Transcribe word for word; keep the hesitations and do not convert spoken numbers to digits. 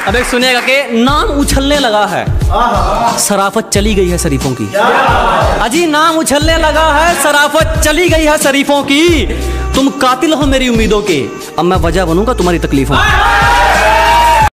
अब एक सुनिएगा कि नाम उछलने लगा है, शराफत चली गई है शरीफों की। अजी नाम उछलने लगा है, शराफत चली गई है शरीफों की। तुम कातिल हो मेरी उम्मीदों के, अब मैं वजह बनूंगा तुम्हारी तकलीफों।